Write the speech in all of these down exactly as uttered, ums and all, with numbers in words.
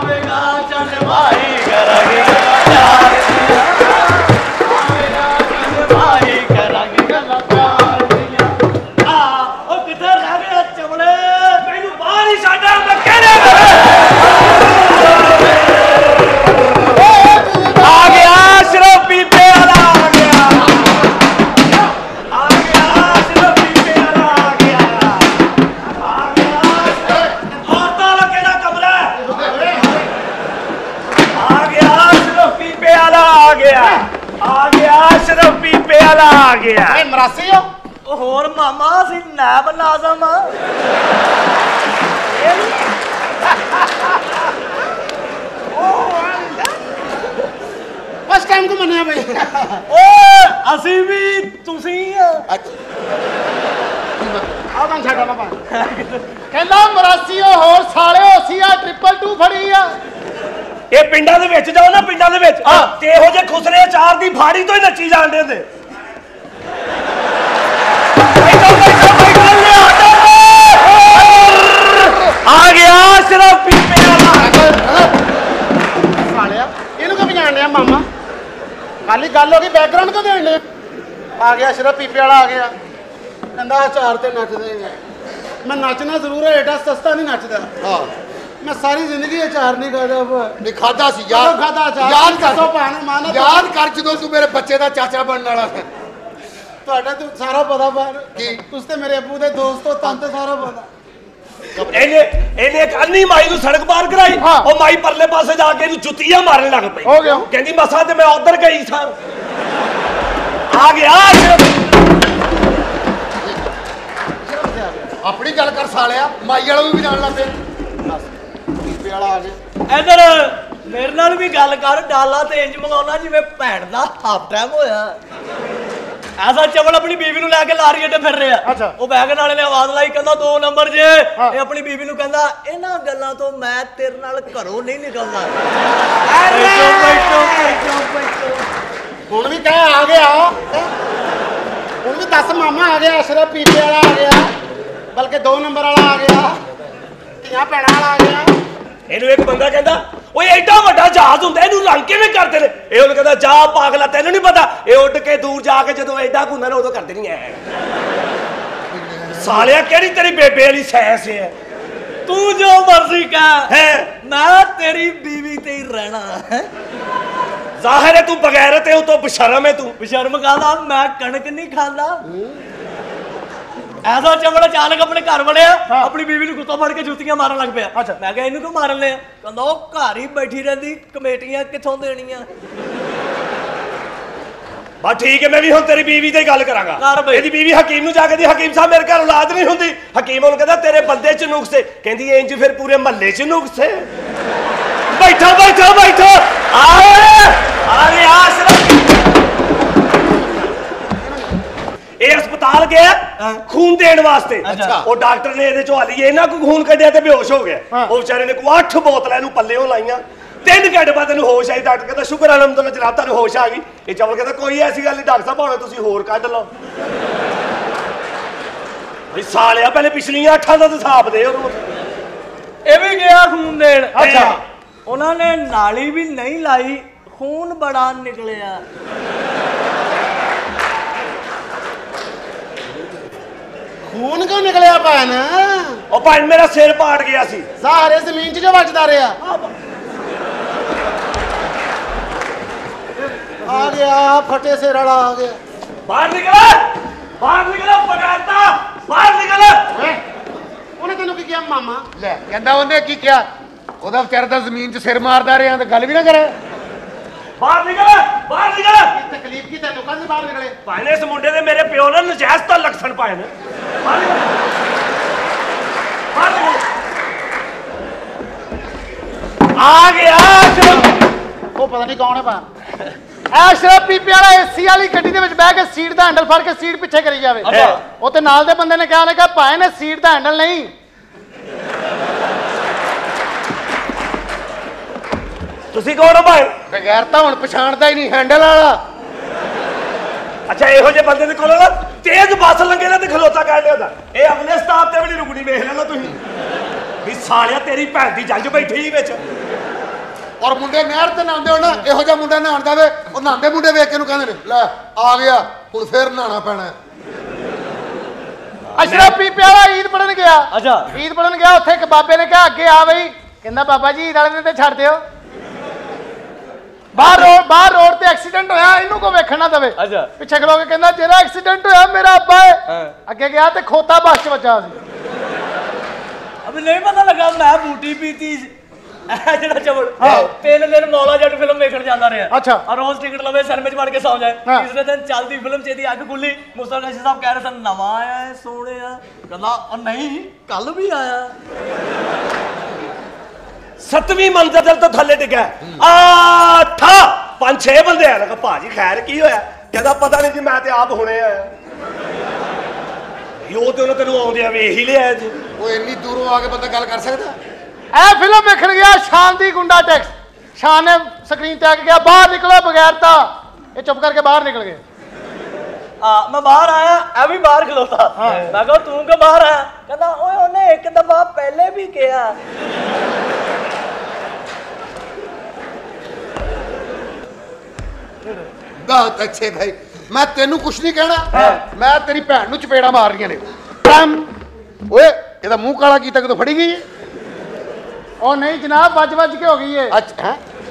आवेगा चंद भाई करांगे प्यार दिया आवेगा चंद भाई करांगे गल्ला प्यार दिया आ ओ किधर रह गया चमड़े मैनू बाहर ही छड्ड मैं कहने आ गया सिर्फ पीपे वाला आ गया आ गया सिर्फ पीपे वाला आ गया आ गया औरतां लगे ना कमरा आ गया सिर्फ पीपे वाला आ गया आ गया सिर्फ पीपे वाला आ गया ए मरासी हो होर मामा ਅਸੀਂ ਨਾਇਬ ਨਾਜ਼ਮ फर्स्ट टाइम को मनाया भाई ਓਏ ਅਸੀਂ ਵੀ ਤੁਸੀਂ ਆ ਆ ਤਾਂ ਛੱਡ ਨਾ ਪਾ ਕਹਿੰਦਾ ਮਰਾਸੀਓ ਹੋਰ ਸਾਲਿਓ ਅਸੀਂ ਆ ਟ੍ਰਿਪਲ ਟੂ ਫੜੀ ਆ ਇਹ ਪਿੰਡਾਂ ਦੇ ਵਿੱਚ ਜਾਓ ਨਾ ਪਿੰਡਾਂ ਦੇ ਵਿੱਚ ਤੇ ਇਹੋ ਜਿਹੇ ਖੁਸਰੇ ਅਚਾਰ ਦੀ ਫਾੜੀ ਤੋਂ ਹੀ ਨੱਚੀ ਜਾਂਦੇ ਹੁੰਦੇ ਆ ਗਿਆ ਸਿਰਫ ਪੀਪੇ ਵਾਲਾ ਸਾਲਿਆ ਇਹਨੂੰ ਕਿਉਂ ਜਾਣ ਲਿਆ ਮਾਮਾ ਖਾਲੀ ਗੱਲ ਹੋ ਗਈ ਬੈਕਗ੍ਰਾਉਂਡ ਕਿਉਂ ਦੇਣ ਲੈ ਆ ਗਿਆ ਸਿਰਫ ਪੀਪੇ ਵਾਲਾ ਆ ਗਿਆ ਕਹਿੰਦਾ ਚਾਰ ਤੇ ਨੱਚਦੇ ਮੈਂ ਨੱਚਣਾ ਜ਼ਰੂਰ ਹੈ ਏਡਾ ਸਸਤਾ ਨਹੀਂ ਨੱਚਦਾ ਹਾਂ ਮੈਂ ਸਾਰੀ ਜ਼ਿੰਦਗੀ ਅਚਾਰ ਨਹੀਂ ਖਾਦਾ ਨਹੀਂ ਖਾਦਾ ਸੀ ਯਾਦ ਖਾਦਾ ਅਚਾਰ ਯਾਦ ਕਰ ਸੋ ਪਾਣ ਮਾਨਾ ਯਾਦ ਕਰ ਜਦੋਂ ਤੂੰ ਮੇਰੇ ਬੱਚੇ ਦਾ ਚਾਚਾ ਬਣਨ ਵਾਲਾ ਸੀ ਤੁਹਾਡਾ ਤੂੰ ਸਾਰਾ ਪਤਾ ਪਰ ਕੀ ਤੁਸੀਂ ਤੇ ਮੇਰੇ ਅੱਬੂ ਦੇ ਦੋਸਤ ਹੋ ਤਾਂ ਤੇ ਸਾਰਾ ਪਤਾ ਇਹਨੇ ਇਹਨੇ ਇੱਕ ਅੰਨੀ ਮਾਈ ਨੂੰ ਸੜਕ ਪਾਰ ਕਰਾਈ ਉਹ ਮਾਈ ਪਰਲੇ ਪਾਸੇ ਜਾ ਕੇ ਇਹਨੂੰ ਜੁੱਤੀਆਂ ਮਾਰਨ ਲੱਗ ਪਈ ਹੋ ਗਿਆ ਕਹਿੰਦੀ ਮਸਾ ਤੇ ਮੈਂ ਉਧਰ ਗਈ ਸਾਂ ਆ ਗਿਆ ਆਪਣੀ ਗੱਲ ਕਰ ਸਾਲਿਆ ਮਾਈ ਵਾਲਾ ਵੀ ਜਾਣ ਲੱਗ ਪਿਆ ਪੀਪੇ ਵਾਲਾ ਆ ਗਿਆ ਇਧਰ ਮੇਰੇ ਨਾਲ ਵੀ ਗੱਲ ਕਰ ਡਾਲਾ ਤੇ ਇੰਜ ਮੰਗਾਉਣਾ ਜਿਵੇਂ ਭੈਣ ਦਾ ਹਾਫ ਟਾਈਮ ਹੋਇਆ ਐਸਾ ਚਵਲ ਆਪਣੀ ਬੀਵੀ ਨੂੰ ਲੈ ਕੇ ਲਾਰੀ ਅੱਡੇ ਫਿਰ ਰਿਹਾ ਉਹ ਵੈਗਨ ਵਾਲੇ ਨੇ ਆਵਾਜ਼ ਲਾਈ ਕਹਿੰਦਾ ਦੋ ਨੰਬਰ ਜੇ ਇਹ ਆਪਣੀ ਬੀਵੀ ਨੂੰ ਕਹਿੰਦਾ ਇਹਨਾਂ ਗੱਲਾਂ ਤੋਂ ਮੈਂ ਤੇਰੇ ਨਾਲ ਘਰੋਂ ਨਹੀਂ ਨਿਕਲਦਾ ਬੈਠੋ ਬੈਠੋ ਬੈਠੋ ਬੈਠੋ ਹੁਣ ਵੀ ਕਹਿ ਆ ਗਿਆ ਹੁਣ ਵੀ ਦੱਸ ਮਾਮਾ ਆ ਗਿਆ ਸਿਰਫ ਪੀਪੇ ਵਾਲਾ ਆ ਗਿਆ ਬਲਕਿ ਦੋ ਨੰਬਰ ਵਾਲਾ ਆ ਗਿਆ ਧੀਆਂ ਭੈਣਾਂ ਵਾਲਾ ਆ ਗਿਆ ਇਹਨੂੰ ਇੱਕ ਬੰਦਾ ਕਹਿੰਦਾ ਓਏ ਐਡਾ ਵੱਡਾ ਜਹਾਜ਼ ਹੁੰਦਾ ਇਹਨੂੰ ਰੰਗ ਕਿਵੇਂ ਕਰਦੇ ਨੇ ਇਹ ਉਹਨੂੰ ਕਹਿੰਦਾ ਜਾ ਪਾਗਲਾ ਤੈਨੂੰ ਨਹੀਂ ਪਤਾ ਇਹ ਉੱਡ ਕੇ ਦੂਰ ਜਾ ਕੇ ਜਦੋਂ ਐਡਾ ਘੁੰਮਦਾ ਨਾ ਉਦੋਂ ਕਰਦੇ ਨਹੀਂ ਐ ਸਾਲਿਆ ਕਿਹੜੀ ਤੇਰੀ ਬੇਬੇ ਵਾਲੀ ਸੈਂਸ ਹੈ ਤੂੰ ਜੋ ਮਰਜ਼ੀ ਕਹਿ ਹੈ ਮੈਂ ਤੇਰੀ ਬੀਵੀ ਤੇ ਹੀ ਰਹਿਣਾ ਹੈ ਜ਼ਾਹਿਰ ਹੈ ਤੂੰ ਬਗੈਰਤ ਹੈ ਉਤੋਂ ਬਸ਼ਰਮ ਹੈ ਤੂੰ ਬਸ਼ਰਮ ਖਾਂਦਾ ਮੈਂ ਕਣਕ ਨਹੀਂ ਖਾਂਦਾ ਐਸਾ ਚਵੜਾ ਚਾਲਕ ਆਪਣੇ ਘਰ ਵੜਿਆ ਆਪਣੀ ਬੀਵੀ ਨੂੰ ਗੁੱਸਾ ਫੜ ਕੇ ਜੁੱਤੀਆਂ ਮਾਰਨ ਲੱਗ ਪਿਆ ਮੈਂ ਕਿਹਾ ਇਹਨੂੰ ਕਿਉਂ ਮਾਰਨ ਲਿਆ ਕਹਿੰਦਾ ਉਹ ਘਰ ਹੀ ਬੈਠੀ ਰਹਿੰਦੀ ਕਮੇਟੀਆਂ ਕਿੱਥੋਂ ਦੇਣੀਆਂ ਬਸ ਠੀਕ ਹੈ ਮੈਂ ਵੀ ਹੁਣ ਤੇਰੀ ਬੀਵੀ ਤੇ ਗੱਲ ਕਰਾਂਗਾ ਇਹਦੀ ਬੀਵੀ ਹਕੀਮ ਨੂੰ ਜਾ ਕੇ ਦੀ ਹਕੀਮ ਸਾਹਿਬ ਮੇਰੇ ਘਰ ਔਲਾਦ ਨਹੀਂ ਹੁੰਦੀ ਹਕੀਮ ਉਹਨੂੰ ਕਹਿੰਦਾ ਤੇਰੇ ਬੰਦੇ ਚ ਨੁਕਸ ਹੈ ਕਹਿੰਦੀ ਇੰਜ ਫਿਰ ਪੂਰੇ ਮਹੱਲੇ ਚ ਨੁਕਸ ਹੈ ਬੈਠੋ ਬੈਠੋ ਬੈਠੋ ਆਏ ਆ ਗਿਆ ਸਿਰਫ ਇਹ ਹਸਪਤਾਲ ਗਿਆ ਖੂਨ ਦੇਣ ਵਾਸਤੇ ਉਹ ਡਾਕਟਰ ਨੇ ਇਹਦੇ ਚੋਂ ਹਾਲੀ ਇਹਨਾਂ ਕੋ ਖੂਨ ਕੱਢਿਆ ਤੇ ਬੇਹੋਸ਼ ਹੋ ਗਿਆ ਉਹ ਵਿਚਾਰੇ ਨੇ ਕੋ ਅੱਠ ਬੋਤਲਾਂ ਇਹਨੂੰ ਪੱਲਿਓਂ ਲਾਈਆਂ ਤਿੰਨ ਘੰਟੇ ਬਾਅਦ ਇਹਨੂੰ ਹੋਸ਼ ਆਈ ਡਾਕਟਰ ਕਹਿੰਦਾ ਸ਼ੁਕਰ ਅਲਹਮਦੁਲਿਲਾ ਜਨਾਬ ਤੁਹਾਨੂੰ ਹੋਸ਼ ਆ ਗਈ ਇਹ ਚਵਲ ਕਹਿੰਦਾ ਕੋਈ ਐਸੀ ਗੱਲ ਨਹੀਂ ਡਾਕਟਰ ਸਾਹਿਬ ਭਾਵੇਂ ਤੁਸੀਂ ਹੋਰ ਕੱਢ ਲਓ ਬਈ ਸਾਲਿਆ ਪਹਿਲੇ ਪਿਛਲੀਆਂ ਅੱਠਾਂ ਦਾ ਹਿਸਾਬ ਦੇ ਉਹਨੂੰ ਇਹ ਵੀ ਗਿਆ ਖੂਨ ਦੇਣ ਅੱਛਾ ਉਹਨਾਂ ਨੇ ਨਾਲੀ ਵੀ ਨਹੀਂ ਲਾਈ ਖੂਨ ਬੜਾ ਨਿਕਲਿਆ ਖੂਨ ਕਿਉਂ ਨਿਕਲਿਆ ਭੈਣ ਉਹ ਭੈਣ ਮੇਰਾ ਸਿਰ ਪਾੜ ਗਿਆ ਸੀ ਸਾਰੇ ਜ਼ਮੀਨ 'ਚ ਜੋ ਵੱਜਦਾ ਰਿਹਾ ਆ ਗਿਆ ਫਟੇ ਸਿਰ ਵਾਲਾ ਆ ਗਿਆ ਬਾਹਰ ਨਿਕਲ ਬਾਹਰ ਨਿਕਲ ਪਕਾਤਾ ਬਾਹਰ ਨਿਕਲ ਉਹਨੇ ਤੈਨੂੰ ਕੀ ਕਿਹਾ ਮਾਮਾ ਲੈ ਕਹਿੰਦਾ ਉਹਨੇ ਕੀ ਕਿਹਾ ਉਹਦਾ ਵਿਚਾਰਾ ਤਾਂ ਜ਼ਮੀਨ 'ਚ ਸਿਰ ਮਾਰਦਾ ਰਿਹਾ ਤੇ ਗੱਲ ਵੀ ਨਾ ਕਰੇ ਬਾਹਰ ਨਿਕਲ ਬਾਹਰ ਨਿਕਲ ਕੀ ਤਕਲੀਫ ਕੀ ਤੈਨੂੰ ਕਾਹਦੇ ਬਾਹਰ ਨਿਕਲੇ ਭਾਈ ਨੇ ਇਸ ਮੁੰਡੇ ਦੇ ਮੇਰੇ ਪਿਓ ਨਾਲ ਨਜਾਇਜ਼ ਤਾਂ ਲਕਸਣ ਪਾਏ ਨੇ ਬਾਹਰ ਨਿਕਲ ਬਾਹਰ ਨਿਕਲ ਆ ਗਿਆ ਉਹ ਪਤਾ ਨਹੀਂ ਕੌਣ ਹੈ ਭਾ ਐ ਸ਼ਰਾਬ ਪੀਪੇ ਵਾਲਾ ਏਸੀ ਵਾਲੀ ਗੱਡੀ ਦੇ ਵਿੱਚ ਬਹਿ ਕੇ ਸੀਟ ਦਾ ਹੈਂਡਲ ਫੜ ਕੇ ਸੀਟ ਪਿੱਛੇ ਕਰੀ ਜਾਵੇ ਉਹ ਤੇ ਨਾਲ ਦੇ ਬੰਦੇ ਨੇ ਕਿਹਾ ਨੇ ਕਿਹਾ ਭਾਏ ਨੇ ਸੀਟ ਦਾ ਹੈਂਡਲ ਨਹੀਂ ਤੁਸੀਂ ਕੌਣ ਹੋ ਭਾਈ ਬਗੈਰ ਤਾਂ ਹੁਣ ਪਛਾਣਦਾ ਹੀ ਨਹੀਂ ਹੈਂਡਲ ਵਾਲਾ ਅੱਛਾ ਇਹੋ ਜਿਹੇ ਬੰਦੇ ਦੇ ਕੋਲ ਨਾ ਤੇਜ਼ ਬੱਸ ਲੰਘੇ ਨਾ ਤੇ ਖਲੋਤਾ ਕਹਿ ਲਿਆ ਇਹ ਅਗਲੇ ਸਟਾਪ ਤੇ ਵੀ ਨਹੀਂ ਰੁਕਣੀ ਵੇਖ ਲੈਣਾ ਤੁਸੀਂ ਵੀ ਸਾਲਿਆ ਤੇਰੀ ਭੈਣ ਦੀ ਜੰਜ ਬੈਠੀ ਵਿੱਚ ਔਰ ਮੁੰਡੇ ਨਹਿਰ ਤੇ ਨਹਾਉਂਦੇ ਹੋ ਨਾ, ਇਹੋ ਜਿਹਾ ਮੁੰਡਾ ਨਹਾਉਣ ਜਾਵੇ, ਉਹ ਨਹਾਉਂਦੇ ਮੁੰਡੇ ਵੇਖ ਕੇ ਨੂੰ ਕਹਿੰਦੇ ਨੇ ਲੈ ਆ ਗਿਆ ਹੁਣ ਫੇਰ ਨਹਾਉਣਾ ਪੈਣਾ। ਅਸ਼ਰਫ ਪੀਪੇ ਵਾਲਾ ਈਦ ਪੜਨ ਗਿਆ। ਅੱਛਾ ਈਦ ਪੜਨ ਗਿਆ, ਉੱਥੇ ਇੱਕ ਬਾਬੇ ਨੇ ਕਿਹਾ ਅੱਗੇ ਆ ਬਈ, ਕਹਿੰਦਾ ਬਾਬਾ ਜੀ ਈਦ ਵਾਲੇ ਦਿਨ ਤੇ ਛੱਡ ਦਿਓ। ਬਾਹਰ ਰੋਡ ਬਾਹਰ ਰੋਡ ਤੇ ਐਕਸੀਡੈਂਟ ਹੋਇਆ, ਇਹਨੂੰ ਕੋ ਵੇਖਣ ਨਾ ਦਵੇ। ਅੱਛਾ ਪਿੱਛੇ ਖਲੋ ਕੇ ਕਹਿੰਦਾ ਜਿਹੜਾ ਐਕਸੀਡੈਂਟ ਹੋਇਆ ਮੇਰਾ ਅੱਬਾ ਹੈ। ਅੱਗੇ ਗਿਆ ਤੇ ਖੋਤਾ ਬੱਸ ਚ ਵੱਜਾ ਸੀ। ਅਬੇ ਨਹੀਂ ਪਤਾ ਲੱਗਾ ਮੈਂ ਬੂਟੀ ਪੀਤੀ ਇਹ ਜਿਹੜਾ ਚਵੜ ਤਿੰਨ ਦਿਨ ਮੌਲਾ ਜੱਟ ਫਿਲਮ ਵੇਖਣ ਜਾਂਦਾ ਰਿਹਾ। ਅੱਛਾ ਔਰ ਰੋਜ਼ ਟਿਕਟ ਲਵੇ ਸਿਰ ਵਿੱਚ ਵੜ ਕੇ ਸੌ ਜਾਏ। ਤੀਸਰੇ ਦਿਨ ਚੱਲਦੀ ਫਿਲਮ ਚ ਇਹਦੀ ਅੱਖ ਖੁੱਲੀ, ਮੁਸਤਫਾ ਕੈਸ਼ੀ ਸਾਹਿਬ ਕਹਿ ਰਹੇ ਸਨ ਨਵਾਂ ਆਇਆ ਹੈ ਸੋਹਣਿਆ, ਕਹਿੰਦਾ ਉਹ ਨਹੀਂ ਕੱਲ ਵੀ ਆਇਆ। ਸੱਤਵੀਂ ਮੰਜ਼ਿਲ ਤੋਂ ਥੱਲੇ ਡਿੱਗਾ ਆਠਾ ਪੰਜ ਛੇ ਬੰਦੇ ਆ ਲਗਾ ਭਾਜੀ ਖੈਰ ਕੀ ਹੋਇਆ? ਕਹਿੰਦਾ ਪਤਾ ਨਹੀਂ ਜੀ ਮੈਂ ਤੇ ਆਪ ਹੁਣੇ ਆਇਆ। ਯੋ ਤੇ ਉਹਨਾਂ ਤੈਨੂੰ ਆਉਂਦਿਆਂ ਵੇਖ ਹੀ ਲਿਆ ਜੀ। ਉਹ ਇੰਨੀ ਦੂਰੋਂ ਆ ਕੇ ਬੰਦਾ ਗੱਲ ਕਰ ਸਕਦਾ? ਇਹ ਫਿਲਮ ਵੇਖਣ ਗਿਆ ਸ਼ਾਨ ਦੀ ਗੁੰਡਾ ਟੈਕਸ। ਸ਼ਾਨ ਨੇ ਸਕਰੀਨ ਤੇ ਆ ਕੇ ਗਿਆ ਬਾਹਰ ਨਿਕਲੋ ਬਗੈਰ ਤਾਂ, ਇਹ ਚੁੱਪ ਕਰਕੇ ਬਾਹਰ ਨਿਕਲ ਗਏ। ਆ ਮੈਂ ਬਾਹਰ ਆਇਆ, ਇਹ ਵੀ ਬਾਹਰ ਖਲੋਤਾ। ਮੈਂ ਕਿਹਾ ਤੂੰ ਕਿ ਬਾਹਰ ਆਇਆ? ਕਹਿੰਦਾ ਓਏ ਉਹਨੇ ਇੱਕ ਦਫਾ ਪਹਿਲੇ ਵੀ ਕਿਹਾ। ਬਹੁਤ ਅੱਛੇ ਭਾਈ, ਮੈਂ ਤੈਨੂੰ ਕੁਛ ਨਹੀਂ ਕਹਿਣਾ, ਮੈਂ ਤੇਰੀ ਭੈਣ ਨੂੰ ਚਪੇੜਾ ਮਾਰ ਰਹੀਆਂ ਨੇ। ਓਏ ਇਹਦਾ ਮੂੰਹ ਕਾਲਾ ਕੀਤਾ ਕਿਦੋਂ ਫੜੀ ਗਈ? ਉਹ ਨਹੀਂ ਜਨਾਬ ਵੱਜ ਵੱਜ ਕੇ ਹੋ ਗਈ ਏ। ਅੱਛਾ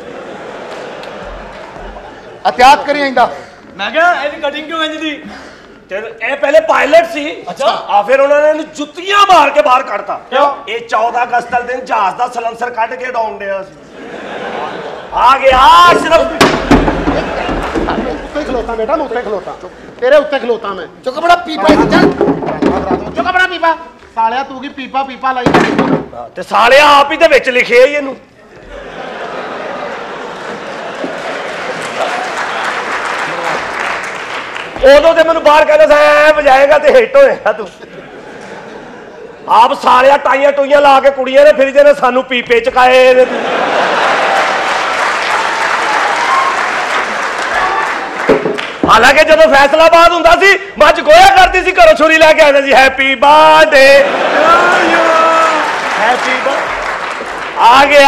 ਅਤਿਆਤ ਕਰੀ ਜਾਂਦਾ। ਮੈਂ ਕਿਹਾ ਇਹਦੀ ਕਟਿੰਗ ਕਿਉਂ ਇੰਜ ਦੀ? ਤੇ ਇਹ ਪਹਿਲੇ ਪਾਇਲਟ ਸੀ। ਅੱਛਾ ਆ ਫਿਰ ਉਹਨਾਂ ਨੇ ਇਹਨੂੰ ਜੁੱਤੀਆਂ ਮਾਰ ਕੇ ਬਾਹਰ ਕੱਢਤਾ। ਕਿਉਂ? ਇਹ ਚੌਦਾਂ ਅਗਸਤ ਵਾਲੇ ਦਿਨ ਜਹਾਜ਼ ਦਾ ਸਲੰਸਰ ਕੱਢ ਕੇ ਡਾਉਣ ਡਿਆ ਸੀ। ਆ ਗਿਆ ਸਿਰਫ ਉੱਤੇ ਖਲੋਤਾ ਬੇਟਾ, ਮੈਂ ਉੱਤੇ ਖਲੋਤਾ, ਤੇਰੇ ਉੱਤੇ ਖਲੋਤਾ ਮੈਂ। ਚੁੱਕ ਬੜਾ ਪੀਪਾ ਚੱਲ ਚੁੱਕ ਬੜਾ ਪੀਪਾ ਸਾਲਿਆ, ਤੂੰ ਕੀ ਪੀਪਾ ਪੀਪਾ ਲਾਈ? ਤੇ ਸਾਲਿਆ ਆਪ ਹੀ ਤੇ ਵਿੱਚ ਲਿਖਿਆ ਹੀ ਇਹਨੂੰ। ਉਦੋਂ ਤੇ ਮੈਨੂੰ ਬਾਹਰ ਕਹਿੰਦਾ ਐ ਵਜਾਏਗਾ ਤੇ ਹਿੱਟ ਹੋਏਗਾ ਤੂੰ। ਆਪ ਸਾਲਿਆ ਟਾਈਆਂ ਟੂਈਆਂ ਲਾ ਕੇ ਕੁੜੀਆਂ ਨੇ ਫਿਰ ਜਿਹਨੇ ਸਾਨੂੰ ਪੀਪੇ ਚਕਾਏ ਨੇ। ਹਾਲਾਂਕਿ ਜਦੋਂ ਫੈਸਲਾਬਾਦ ਹੁੰਦਾ ਸੀ ਮੱਝ ਗੋਇਆ ਕਰਦੀ ਸੀ, ਘਰੋਂ ਛੁਰੀ ਲੈ ਕੇ ਆਉਂਦੇ ਸੀ ਹੈਪੀ ਬਰਥਡੇ ਹੈਪੀ ਆ ਗਿਆ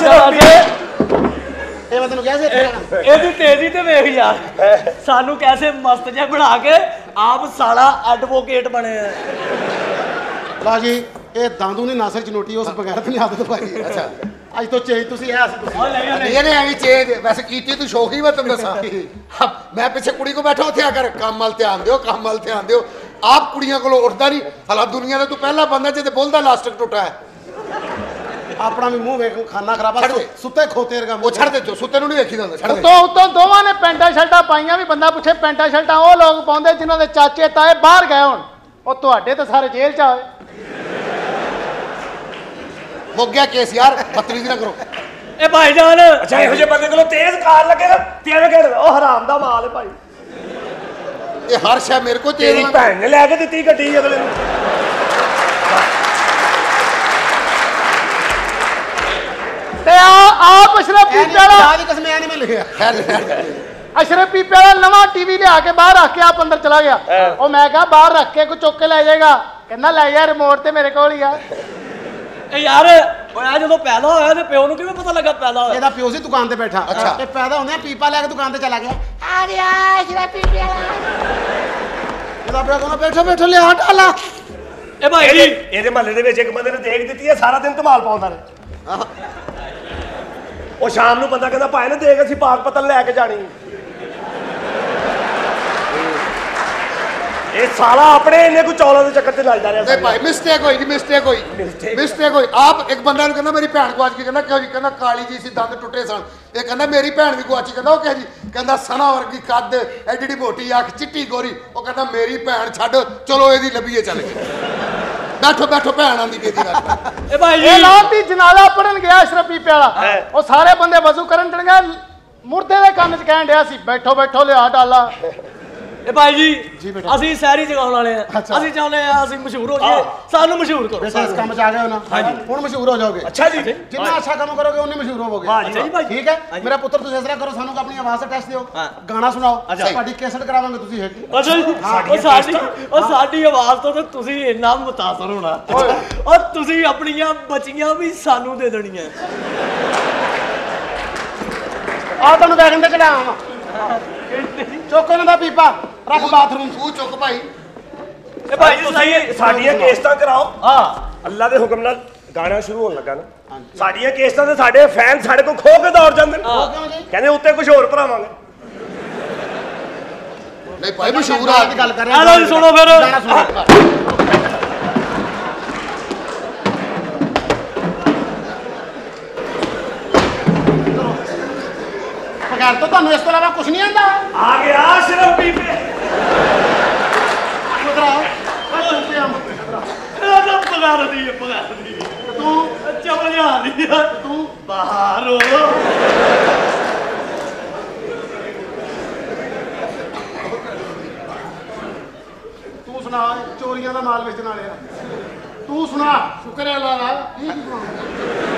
ਇਹ ਮੈਂ ਤੈਨੂੰ ਕਿਹਾ ਸੀ ਇਹਦੀ ਤੇਜ਼ੀ ਤੇ ਵੇਖ ਯਾਰ, ਸਾਨੂੰ ਕੈਸੇ ਮਸਤ ਜੇ ਬਣਾ ਕੇ ਆਪ ਸਾਲਾ ਐਡਵੋਕੇਟ ਬਣੇ ਆ। ਲਾ ਜੀ ਇਹ ਦਾਦੂ ਨੇ ਨਾਸਰ ਚਨੋਟੀ ਉਸ ਬਗੈਰ ਨਹੀਂ ਆਦਤ ਪਾਈ। ਅੱਛਾ ਅੱਜ ਤੋਂ ਚੇਂਜ ਤੁਸੀਂ ਐ ਸੀ ਤੁਸੀਂ ਇਹਨੇ ਐਵੇਂ ਚੇਂਜ ਵੈਸੇ ਕੀਤੀ ਤੂੰ ਸ਼ੌਕ ਹੀ ਮੈਂ ਤੈਨੂੰ ਦੱਸਾਂ। ਮੈਂ ਪਿੱਛੇ ਕੁੜੀ ਕੋ ਬੈਠਾ ਉੱਥੇ ਆ ਕਰ ਕੰਮ ਵੱਲ ਧਿਆਨ ਦਿਓ, ਕੰਮ ਵੱਲ ਧਿਆਨ ਦਿਓ। ਆਪ ਕੁੜੀਆਂ ਕੋਲੋਂ ਉੱਠਦਾ ਨਹੀਂ। ਹਲਾ ਦੁਨੀਆ ਦਾ ਤੂੰ ਪਹਿਲਾ ਬੰਦਾ ਜਿਹਦੇ ਬੁੱਲ ਦਾ ਲਾਸਟਿਕ ਟੁੱਟਾ ਹੈ। ਆਪਣਾ ਵੀ ਮੂੰਹ ਵੇਖ ਖਾਨਾ ਖਰਾਬਾ ਸੁੱਤੇ ਖੋਤੇ ਵਰਗਾ। ਉਹ ਛੱਡ ਦੇ, ਜੋ ਸੁੱਤੇ ਨੂੰ ਨਹੀਂ ਵੇਖੀ ਜਾਂਦਾ। ਛੱਡ ਦੇ। ਉਤੋਂ ਉਤੋਂ ਦੋਵਾਂ ਨੇ ਪੈਂਟਾਂ ਸ਼ਰਟਾਂ ਪਾਈਆਂ ਵੀ। ਬੰਦਾ ਪੁੱਛੇ ਪੈਂਟਾਂ ਸ਼ਰਟਾਂ ਉਹ ਲੋਕ ਪਾਉਂਦੇ ਜਿਨ੍ਹਾਂ ਦੇ ਚਾਚੇ ਤਾਏ ਬਾਹਰ ਗਏ ਹੋਣ, ਉਹ ਤੁਹਾਡੇ ਤਾਂ ਸਾਰੇ ਜੇਲ੍ਹ 'ਚ ਆਏ। ਮੁੱਕ ਗਿਆ ਕੇਸ ਯਾਰ, ਬਦਤਮੀਜ਼ੀ ਨਾ ਕਰੋ। ਇਹ ਭਾਈਜਾਨ ਅੱਛਾ ਇਹੋ ਜਿਹੇ ਬੰਦੇ ਕੋਲੋਂ ਤੇਜ਼ ਕਾਰ ਲੱਗੇ ਨਾ ਤੇ ਐਵੇਂ ਕਹਿ ਉਹ ਹਰਾਮ ਦਾ ਮਾਲ ਹੈ ਭਾਈ। ਇਹ ਹਰ ਸ਼ੈ ਮੇਰੇ ਕੋਲ ਤੇਰੀ ਭੈਣ ਨੇ ਲੈ ਕੇ ਦਿੱਤੀ ਗੱਡੀ ਅਗਲੇ ਨੂੰ। ਤੇ ਆ ਆਪ ਅਸ਼ਰਫ ਪੀਪੇ ਵਾਲਾ ਦੀ ਕਸਮ ਐ ਨਹੀਂ ਮੈਂ ਲਿਖਿਆ। ਅਸ਼ਰਫ ਪੀਪੇ ਵਾਲਾ ਨਵਾਂ ਟੀਵੀ ਲਿਆ ਕੇ ਬਾਹਰ ਰੱਖ ਕੇ ਆਪ ਅੰਦਰ ਚਲਾ ਗਿਆ। ਉਹ ਮੈਂ ਕਿਹਾ ਬਾਹਰ ਰੱਖ ਕੇ ਕੋਈ ਚੁੱਕ ਕੇ ਲੈ ਜਾਏਗਾ। ਕਹਿੰਦਾ ਲੈ ਜਾ, ਰਿਮੋਟ ਤੇ ਮੇਰੇ ਕੋਲ ਹੀ ਆ। ਇਹ ਯਾਰ ਓਏ ਜਦੋਂ ਪੈਦਾ ਹੋਇਆ ਤੇ ਪਿਓ ਨੂੰ ਕਿਵੇਂ ਪਤਾ ਲੱਗਾ ਪੈਦਾ ਹੋਇਆ? ਇਹਦਾ ਪਿਓ ਸੀ ਦੁਕਾਨ ਤੇ ਬੈਠਾ। ਅੱਛਾ। ਇਹ ਪੈਦਾ ਹੁੰਦਿਆਂ ਪੀਪਾ ਲੈ ਕੇ ਦੁਕਾਨ ਤੇ ਚਲਾ ਗਿਆ। ਆ ਗਿਆ ਅਸ਼ਰਫ ਪੀਪੇ ਵਾਲਾ। ਇਹਦਾ ਪਿਓ ਕਹਿੰਦਾ ਬੈਠੋ ਬੈਠੋ ਲਿਆ ਢਾਲਾ। ਇਹ ਭਾਈ ਜੀ ਇਹਦੇ ਮਹੱਲੇ ਦੇ ਵਿੱਚ ਇੱਕ ਬੰਦੇ ਨੇ ਦੇਖ ਦਿੱਤੀ ਹੈ, ਸਾਰਾ ਦਿਨ ਧਮਾਲ ਪਾਉਂਦਾ ਰਹੇ। ਉਹ ਸ਼ਾਮ ਨੂੰ ਬੰਦਾ ਕਹਿੰਦਾ ਭਾਈ ਨੇ ਦੇਖ ਅਸੀਂ ਪਾਕ ਪਤਨ ਲੈ ਕੇ ਜਾਣੀ। ਇਹ ਸਾਲਾ ਆਪਣੇ ਇਹਨੇ ਕੋਈ ਚੌਲਾਂ ਦੇ ਚੱਕਰ ਤੇ ਲੱਜਦਾ ਰਿਹਾ। ਨਹੀਂ ਭਾਈ ਮਿਸਟੇਕ ਹੋਈ ਜੀ, ਮਿਸਟੇਕ ਹੋਈ ਮਿਸਟੇਕ ਹੋਈ। ਆਪ ਇੱਕ ਬੰਦਾ ਨੂੰ ਕਹਿੰਦਾ ਮੇਰੀ ਭੈਣ ਗਵਾਚ ਗਈ। ਕਹਿੰਦਾ ਕਿਉਂ ਜੀ? ਕਹਿੰਦਾ ਕਾਲੀ ਜੀ ਸੀ, ਦੰਦ ਟੁੱਟੇ ਸਨ। ਇਹ ਕਹਿੰਦਾ ਮੇਰੀ ਭੈਣ ਵੀ ਗਵਾਚੀ। ਕਹਿੰਦਾ ਉਹ ਕਿਹਾ ਜੀ? ਕਹਿੰਦਾ ਸਨਾ ਵਰਗੀ ਕੱਦ, ਐਡੀ ਮੋਟੀ ਅੱਖ, ਚਿੱਟੀ ਗੋਰੀ। ਉਹ ਕਹਿੰਦਾ ਮੇਰੀ ਭੈਣ ਛੱਡ, ਚਲੋ ਇਹਦੀ ਲੱਭੀਏ ਚੱਲ ਕੇ। ਬੈਠੋ ਬੈਠੋ ਭੈਣ ਆਂਦੀ ਪਈ ਦੀ ਗੱਲ। ਇਹ ਭਾਈ ਜੀ ਇਹ ਲਾਂਤੀ ਜਨਾਜ਼ਾ ਪੜਨ ਗਿਆ ਅਸ਼ਰਫ ਪੀਪੇ ਵਾਲਾ। ਉਹ ਸਾਰੇ ਬੰਦੇ ਵਜ਼ੂ ਕਰਨ ਚੜ ਗਏ। ਮੁਰਦੇ ਦੇ ਕੰਨ 'ਚ ਕਹਿਣ ਡਿਆ ਸੀ ਬੈਠੋ ਬੈਠੋ ਲਿਆ ਡਾਲਾ। ਇਹ ਭਾਈ ਜੀ ਅਸੀਂ ਸ਼ਹਿਰੀ ਜਗਾਉਣ ਵਾਲੇ ਆ। ਅਸੀਂ ਚਾਹੁੰਦੇ ਆ ਅਸੀਂ ਮਸ਼ਹੂਰ ਹੋ ਜਾਈਏ, ਸਾਨੂੰ ਮਸ਼ਹੂਰ ਕਰੋ। ਇਸ ਕੰਮ 'ਚ ਆ ਗਏ ਹੋ ਨਾ, ਹੁਣ ਮਸ਼ਹੂਰ ਹੋ ਜਾਓਗੇ। ਅੱਛਾ ਜੀ, ਜਿੰਨਾ ਅੱਛਾ ਕੰਮ ਕਰੋਗੇ ਉਨੇ ਮਸ਼ਹੂਰ ਹੋਵੋਗੇ। ਅੱਛਾ ਜੀ ਭਾਈ ਠੀਕ ਹੈ। ਮੇਰਾ ਪੁੱਤਰ ਤੁਸੀਂ ਇਸ ਤਰ੍ਹਾਂ ਕਰੋ, ਸਾਨੂੰ ਆਪਣੀ ਆਵਾਜ਼ ਦਾ ਟੈਸਟ ਦਿਓ, ਗਾਣਾ ਸੁਣਾਓ, ਤੁਹਾਡੀ ਕੈਸਟ ਕਰਾਵਾਂਗੇ ਤੁਸੀਂ। ਅੱਛਾ ਜੀ ਉਹ ਸਾਡੀ ਉਹ ਸਾਡੀ ਆਵਾਜ਼ ਤੋਂ ਤਾਂ ਤੁਸੀਂ ਇੰਨਾ ਮੁਤਾਸਰ ਹੋਣਾ, ਔਰ ਤੁਸੀਂ ਆਪਣੀਆਂ ਬੱਚੀਆਂ ਵੀ ਸਾਨੂੰ ਦੇ ਦੇਣੀਆਂ। ਆ ਤੁਹਾਨੂੰ ਵੈਗਨ ਤੇ ਚੜਾਵਾਂ ਚੁੱਕ ਉਹਨਾਂ ਦਾ ਪੀਪਾ ਰੱਖ ਬਾਥਰੂਮ ਤੂੰ ਚੁੱਕ ਭਾਈ ਇਹ ਭਾਈ ਜੀ ਸਹੀ ਹੈ ਸਾਡੀਆਂ ਕੇਸਟਾਂ ਕਰਾਓ ਹਾਂ ਅੱਲਾ ਦੇ ਹੁਕਮ ਨਾਲ ਗਾਣਾ ਸ਼ੁਰੂ ਹੋਣ ਲੱਗਾ ਨਾ ਸਾਡੀਆਂ ਕੇਸਟਾਂ ਤੇ ਸਾਡੇ ਫੈਨ ਸਾਡੇ ਕੋਲ ਖੋ ਕੇ ਦੌੜ ਜਾਂਦੇ ਨੇ ਕਹਿੰਦੇ ਉੱਤੇ ਕੁਝ ਹੋਰ ਭਰਾਵਾਂਗੇ ਨਹੀਂ ਭਾਈ ਮਸ਼ਹੂਰ ਆ ਦੀ ਗੱਲ ਕਰ ਆ ਲਓ ਜੀ ਸੁਣੋ ਫਿਰ ਗਾਣਾ ਸੁਣੋ ਬਗੈਰ ਤੋਂ ਤੁਹਾਨੂੰ ਇਸ ਤੋਂ ਇਲਾਵਾ ਕੁਝ ਨਹੀਂ ਆਉਂਦਾ ਆ ਗਿਆ ਸਿਰਫ ਪੀਪੇ ਉਧਰ ਆਓ ਆ ਚੁੱਪੇ ਆ ਇਹ ਤਾਂ ਪਗਾਰ ਦੀ ਹੈ ਪਗਾਰ ਦੀ ਤੂੰ ਚਵਲ ਜਾ ਰਹੀ ਹੈ ਤੂੰ ਬਾਹਰ ਹੋ ਤੂੰ ਸੁਣਾ ਚੋਰੀਆਂ ਦਾ ਮਾਲ ਵੇਚਣ ਵਾਲਿਆ ਤੂੰ ਸੁਣਾ ਸ਼ੁਕਰ ਹੈ ਅੱਲਾ ਦਾ ਕੀ ਸੁਣਾ